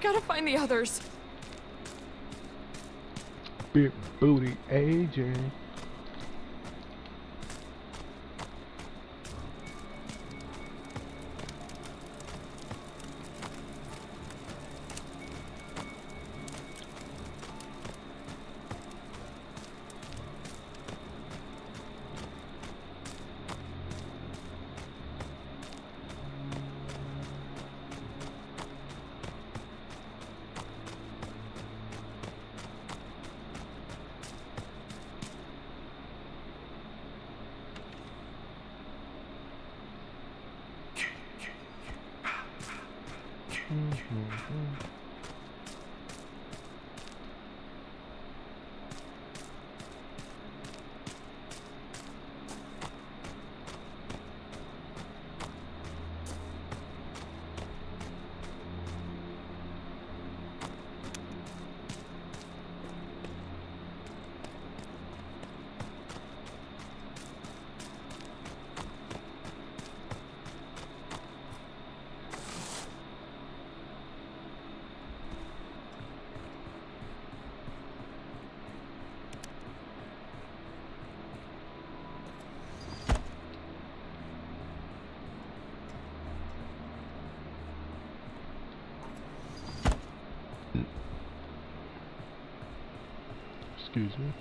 gotta find the others. Big booty AJ. Excuse me.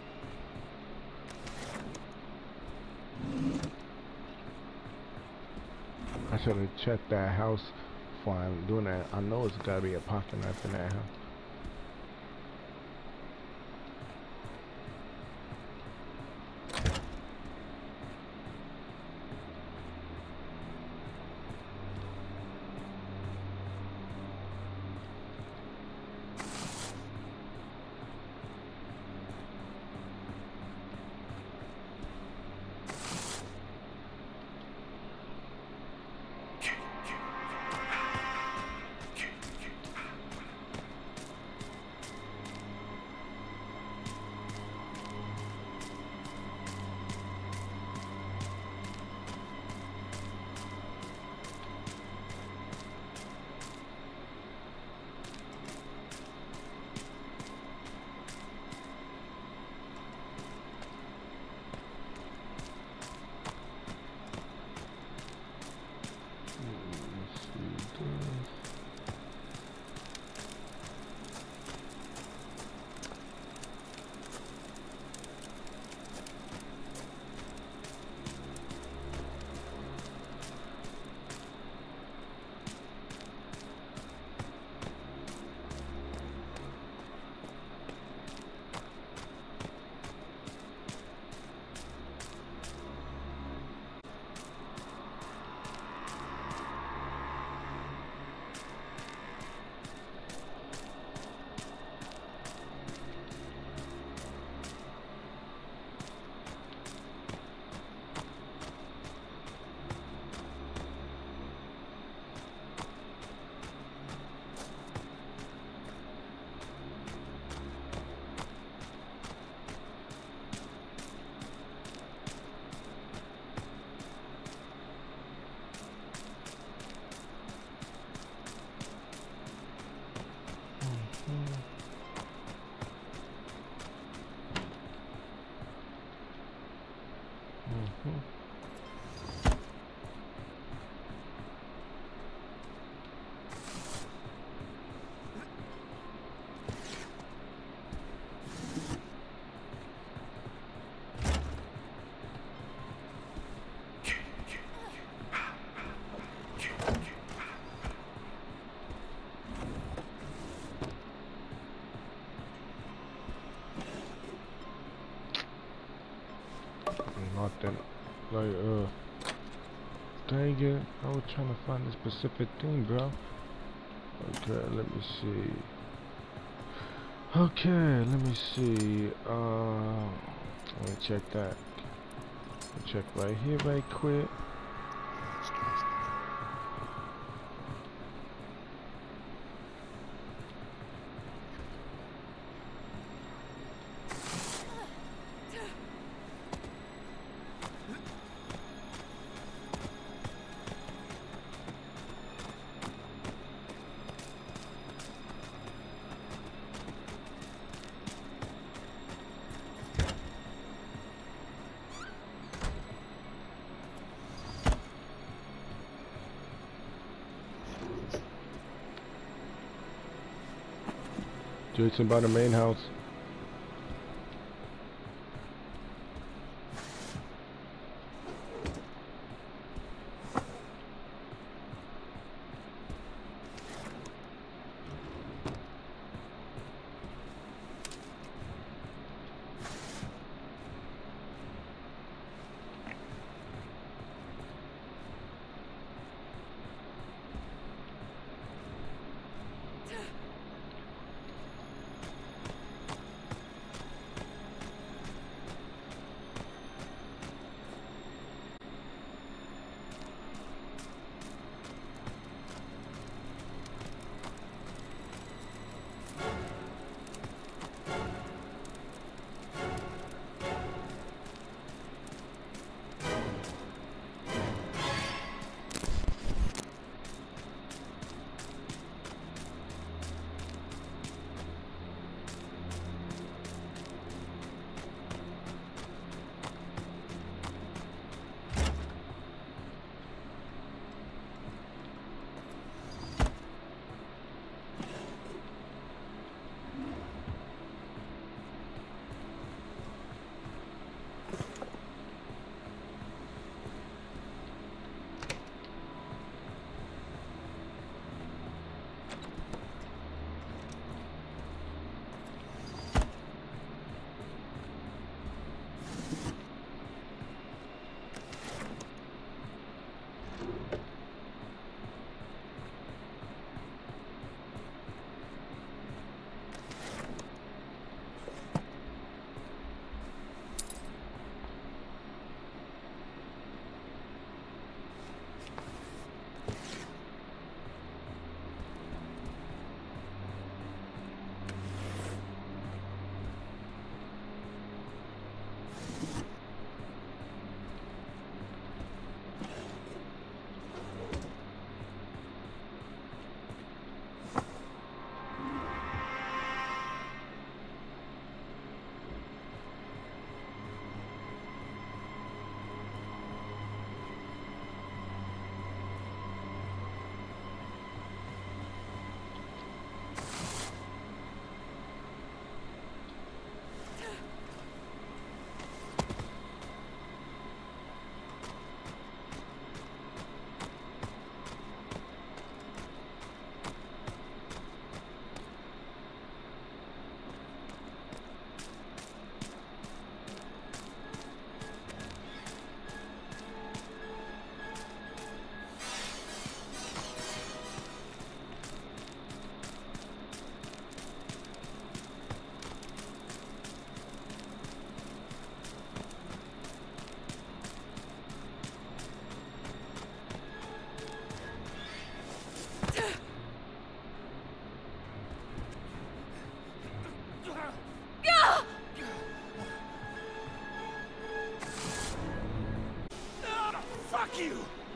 I should have checked that house before I'm doing that. I know it's gotta be a pocket knife in that house. Nothing. Like, dang it. I was trying to find this specific thing, bro. Okay, let me see. Okay, let me see. Let me check that. Let me check right here, right quick. Jason by the main house. Fuck you!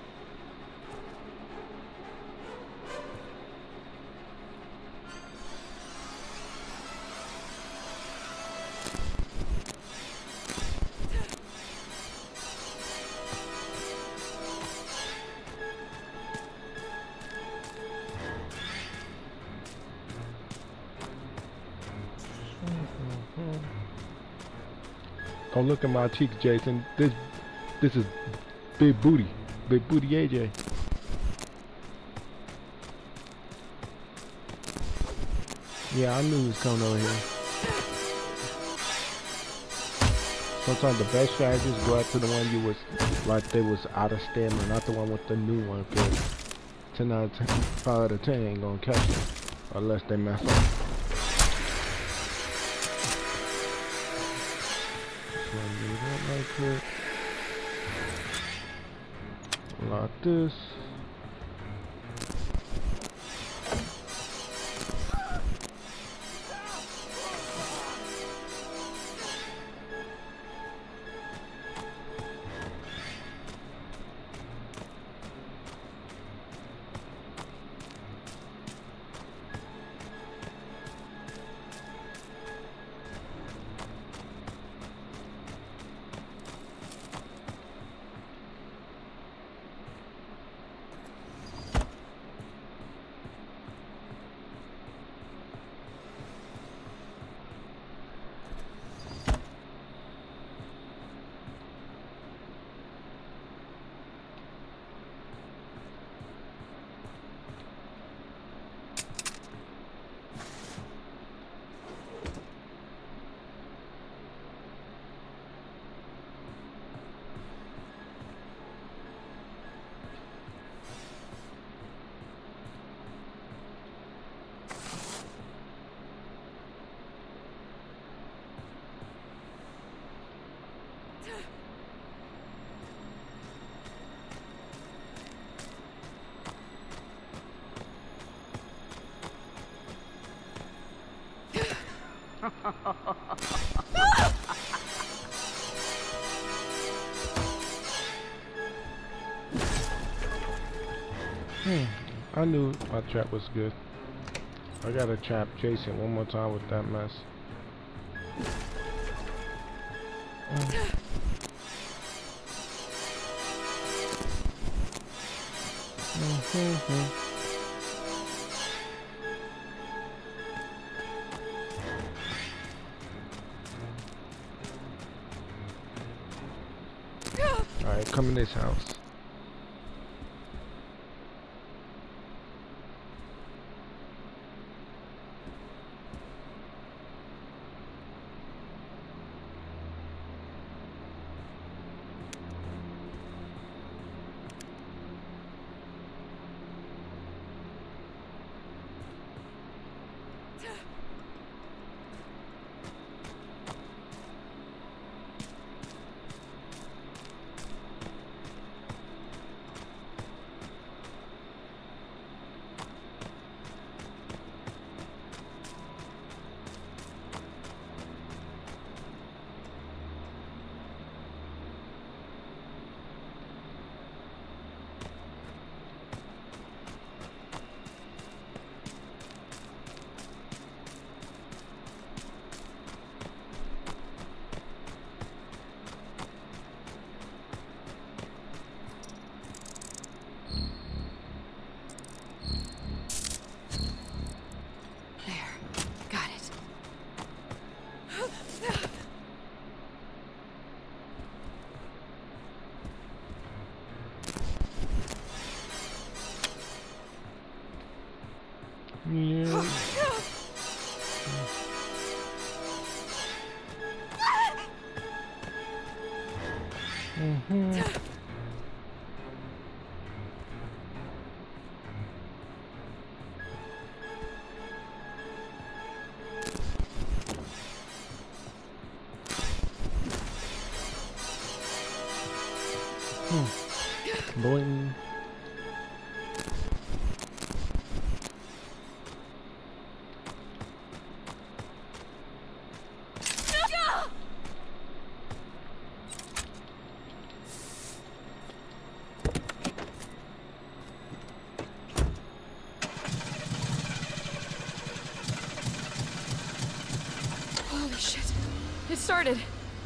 Don't look at my cheeks, Jason. This is big booty AJ. Yeah, I knew he was coming over here. Sometimes the best strategy is go after the one you was like they was out of stamina, not the one with the new one. Cause 10 out of 10, 5 out of 10 ain't gonna catch it unless they mess up. So I do that like that. Like this. I knew my trap was good. I gotta trap Jason one more time with that mess. Alright, come in this house. Yeah. Boing. Holy shit. It started.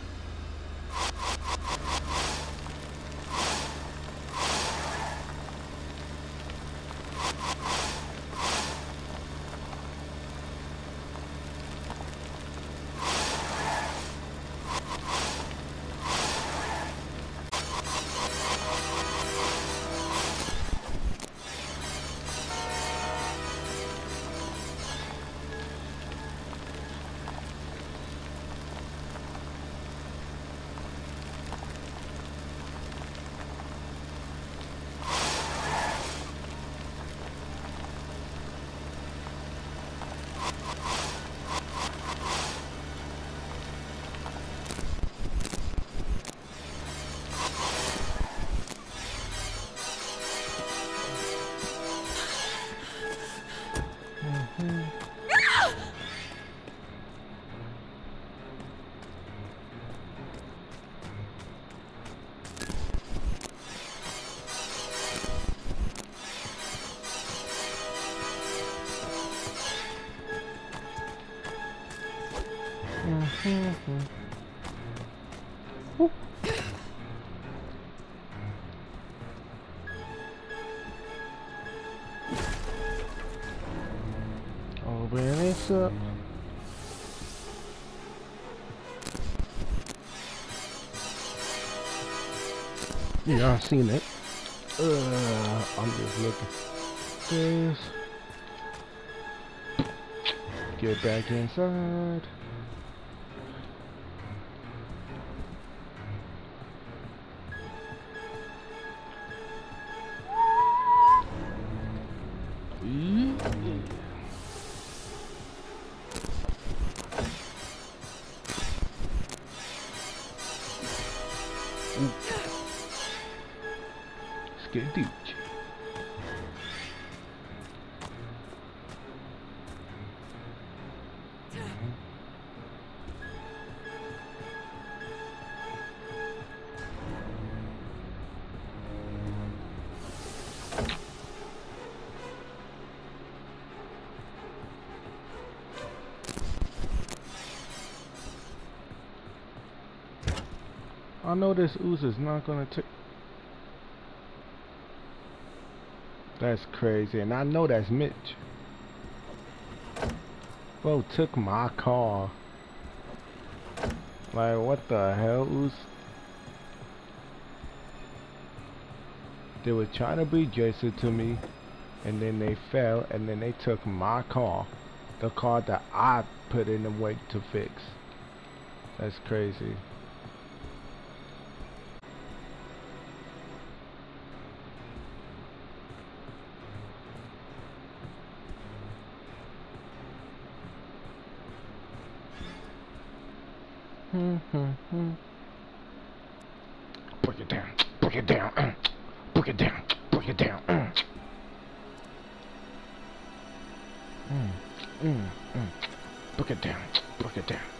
Open this up. Yeah, I seen it. I'm just looking. This. Get back inside. Skadooch. I know this ooze is not gonna take. That's crazy, and I know that's Mitch. Bro took my car. Like, what the hell, ooze? They were trying to be Jason to me, and then they fell, and then they took my car. The car that I put in the way to fix. That's crazy. Break it down, break it down, break it down, break it down. Break it down, break it down.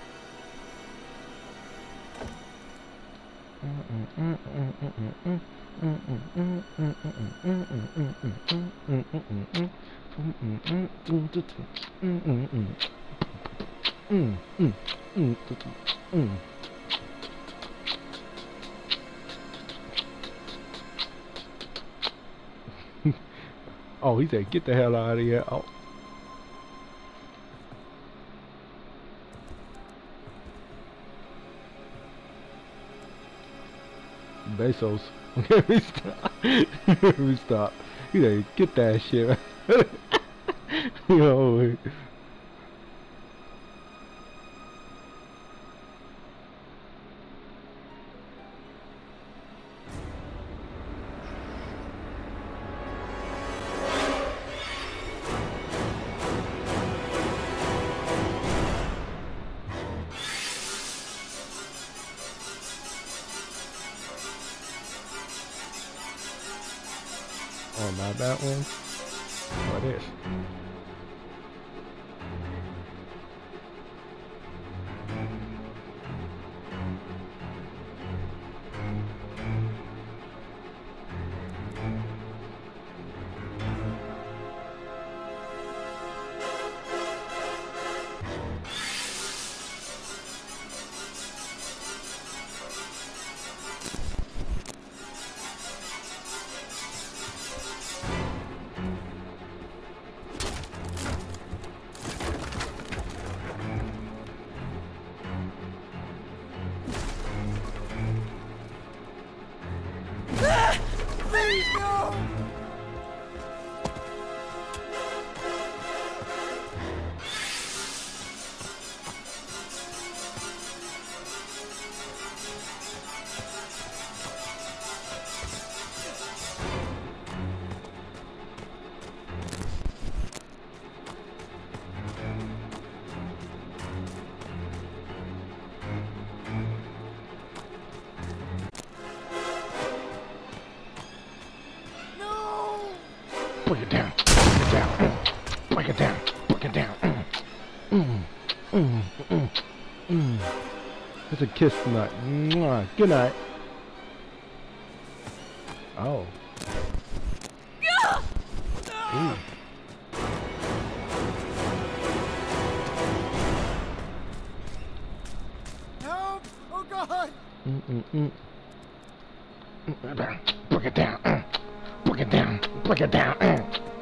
Oh, he said, get the hell out of here. Oh. Bezos. Let me stop. Let me stop. He said, get that shit. Yo. Oh, not that one? What is? Break it down, break it down, break it down, break it down. It's a kiss tonight. Mwah. Good night. Oh. Ooh. Help! Oh God! Break it down. Break it down. Break it down.